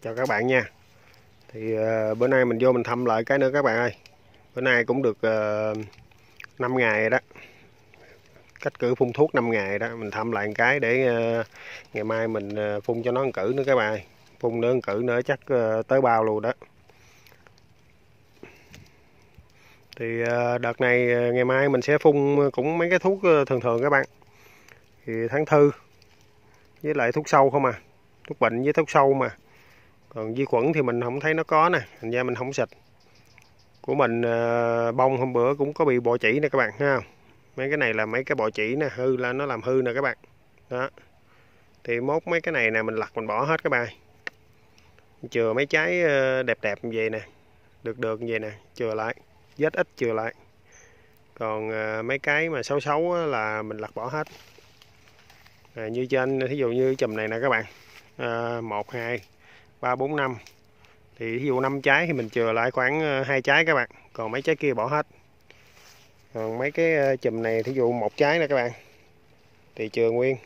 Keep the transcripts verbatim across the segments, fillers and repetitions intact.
Chào các bạn nha. Thì uh, bữa nay mình vô mình thăm lại cái nữa các bạn ơi. Bữa nay cũng được uh, năm ngày rồi đó. Cách cử phun thuốc năm ngày đó. Mình thăm lại một cái để uh, ngày mai mình uh, phun cho nó một cử nữa các bạn ơi. Phun nữa một cử nữa chắc uh, tới bao luôn đó. Thì uh, đợt này uh, ngày mai mình sẽ phun cũng mấy cái thuốc uh, thường thường các bạn. Thì tháng thư với lại thuốc sâu không à. Thuốc bệnh với thuốc sâu mà. Còn vi khuẩn thì mình không thấy nó có nè, thành ra mình không xịt. Của mình uh, bông hôm bữa cũng có bị bọ chỉ nè các bạn ha. Mấy cái này là mấy cái bọ chỉ nè, hư là nó làm hư nè các bạn. Đó. Thì mốt mấy cái này nè mình lặt mình bỏ hết các bạn. Chừa mấy trái đẹp đẹp như vậy nè, được được như vậy nè, chừa lại, vết ít chừa lại. Còn uh, mấy cái mà xấu xấu là mình lặt bỏ hết. À, như trên thí dụ như chùm này nè các bạn. Uh, một, hai, ba, bốn, năm. Thì ví dụ năm trái thì mình chừa lại khoảng hai trái các bạn, còn mấy trái kia bỏ hết. Còn mấy cái chùm này thí dụ một trái nè các bạn thì chừa nguyên.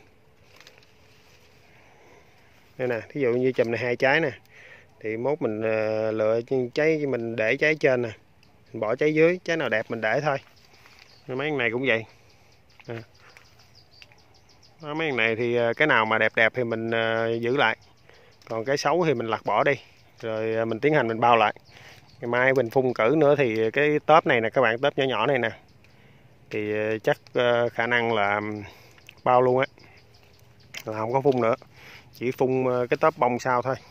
Đây nè, thí dụ như chùm này hai trái nè thì mốt mình lựa trái, mình để trái trên nè, mình bỏ trái dưới, trái nào đẹp mình để thôi. Mấy cái này cũng vậy. À. Mấy cái này thì cái nào mà đẹp đẹp thì mình giữ lại, còn cái xấu thì mình lặt bỏ đi, rồi mình tiến hành mình bao lại. Ngày mai mình phun cử nữa thì cái tớp này nè các bạn, tớp nhỏ nhỏ này nè thì chắc khả năng là bao luôn á, là không có phun nữa, chỉ phun cái tớp bông sau thôi.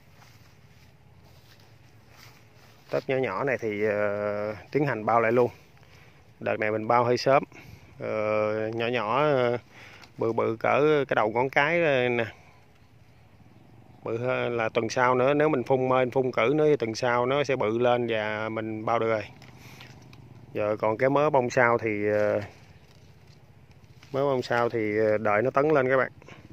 Tớp nhỏ nhỏ này thì uh, tiến hành bao lại luôn. Đợt này mình bao hơi sớm, uh, nhỏ nhỏ uh, bự bự cỡ cái đầu ngón cái nè, bự hơn là tuần sau nữa, nếu mình phun mên phun cử nữa thì tuần sau nó sẽ bự lên và mình bao được rồi. Giờ còn cái mớ bông sau thì uh, mớ bông sau thì đợi nó tấn lên các bạn.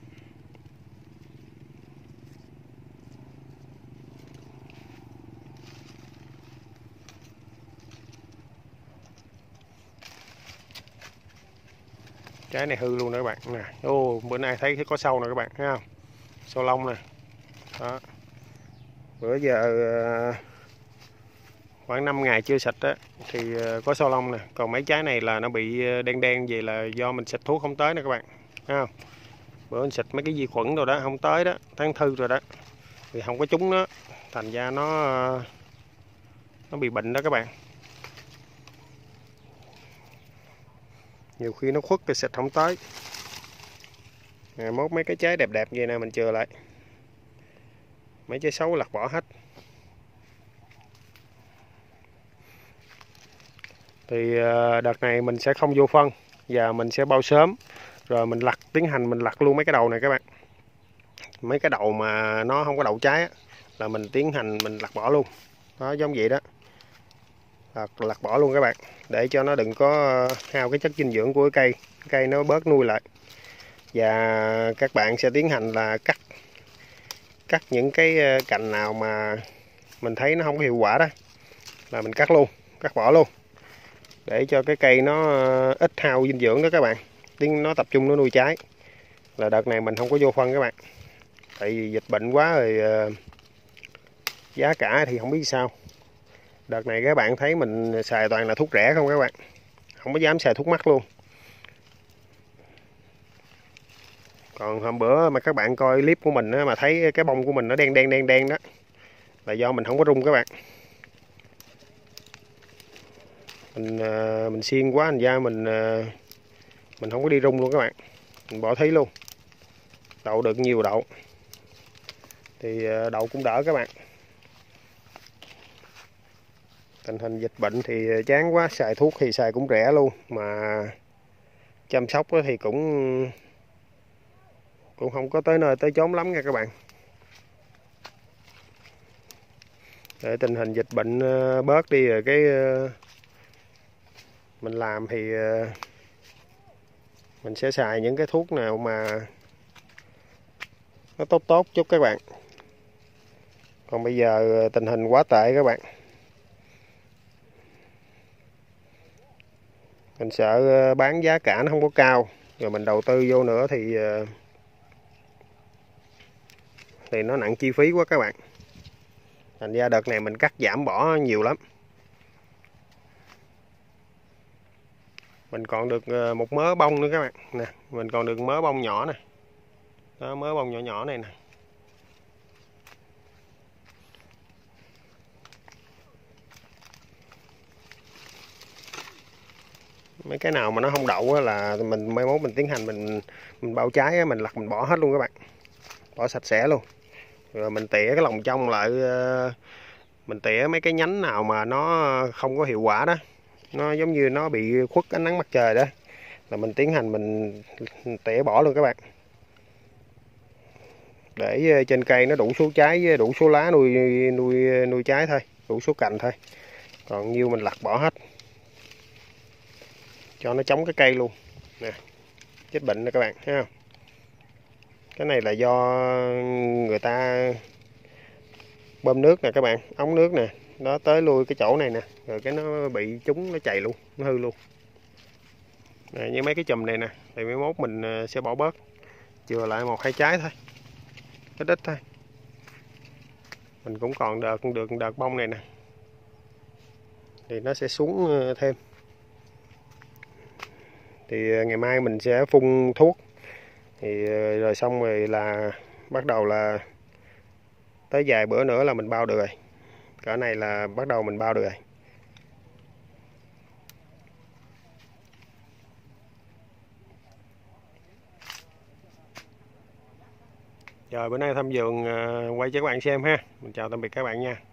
Trái này hư luôn nè các bạn nè. Ô, bữa nay thấy có sâu nè các bạn thấy không? Sâu lông nè. Đó. Bữa giờ khoảng năm ngày chưa xịt á thì có sâu lông nè, còn mấy trái này là nó bị đen đen gì là do mình xịt thuốc không tới nè các bạn. Thấy không? Bữa mình xịt mấy cái vi khuẩn rồi đó không tới đó, tháng thư rồi đó. Thì không có trúng nó, thành ra nó nó bị bệnh đó các bạn. Nhiều khi nó khuất cái xịt không tới. À, mốt mấy cái trái đẹp đẹp vậy nè mình chừa lại, mấy trái xấu lặt bỏ hết. Thì đợt này mình sẽ không vô phân và mình sẽ bao sớm, rồi mình lặt, tiến hành mình lặt luôn mấy cái đầu này các bạn. Mấy cái đầu mà nó không có đậu trái á, là mình tiến hành mình lặt bỏ luôn. Đó, giống vậy đó, lặt, lặt bỏ luôn các bạn, để cho nó đừng có hao cái chất dinh dưỡng của cái cây, cây nó bớt nuôi lại. Và các bạn sẽ tiến hành là cắt cắt những cái cành nào mà mình thấy nó không có hiệu quả đó là mình cắt luôn, cắt bỏ luôn, để cho cái cây nó ít hao dinh dưỡng đó các bạn, tiếng nó tập trung nó nuôi trái. Là đợt này mình không có vô phân các bạn, tại vì dịch bệnh quá rồi, giá cả thì không biết sao. Đợt này các bạn thấy mình xài toàn là thuốc rẻ không các bạn, không có dám xài thuốc mắc luôn. Còn hôm bữa mà các bạn coi clip của mình á, mà thấy cái bông của mình nó đen đen đen đen đó, là do mình không có rung các bạn. Mình mình xiên quá thành ra mình mình không có đi rung luôn các bạn, mình bỏ thí luôn. Đậu được nhiều đậu thì đậu cũng đỡ các bạn. Tình hình dịch bệnh thì chán quá, xài thuốc thì xài cũng rẻ luôn, mà chăm sóc thì cũng cũng không có tới nơi tới chốn lắm nha các bạn. Để tình hình dịch bệnh bớt đi rồi cái mình làm thì mình sẽ xài những cái thuốc nào mà nó tốt tốt chút các bạn. Còn bây giờ tình hình quá tệ các bạn, mình sợ bán giá cả nó không có cao, rồi mình đầu tư vô nữa thì thì nó nặng chi phí quá các bạn. Thành ra đợt này mình cắt giảm bỏ nhiều lắm. Mình còn được một mớ bông nữa các bạn nè, mình còn được mớ bông nhỏ nè, đó, mớ bông nhỏ nhỏ này nè. Mấy cái nào mà nó không đậu á là mình mai mốt mình tiến hành mình mình bao trái á, mình lặt mình bỏ hết luôn các bạn, bỏ sạch sẽ luôn. Rồi mình tỉa cái lòng trong lại, mình tỉa mấy cái nhánh nào mà nó không có hiệu quả đó, nó giống như nó bị khuất ánh nắng mặt trời đó, là mình tiến hành mình tỉa bỏ luôn các bạn, để trên cây nó đủ số trái, đủ số lá nuôi nuôi nuôi trái thôi, đủ số cành thôi, còn nhiêu mình lặt bỏ hết cho nó chống cái cây luôn nè, chết bệnh nè các bạn thấy không. Cái này là do người ta bơm nước nè các bạn, ống nước nè, nó tới lui cái chỗ này nè, rồi cái nó bị trúng, nó chày luôn, nó hư luôn nè. Như mấy cái chùm này nè thì mấy mốt mình sẽ bỏ bớt, chừa lại một hai trái thôi, ít ít thôi. Mình cũng còn đợt được đợt bông này nè, thì nó sẽ xuống thêm. Thì ngày mai mình sẽ phun thuốc, thì rồi xong rồi là bắt đầu là tới vài bữa nữa là mình bao được rồi, cỡ này là bắt đầu mình bao được rồi. Rồi bữa nay thăm vườn quay cho các bạn xem ha. Mình chào tạm biệt các bạn nha.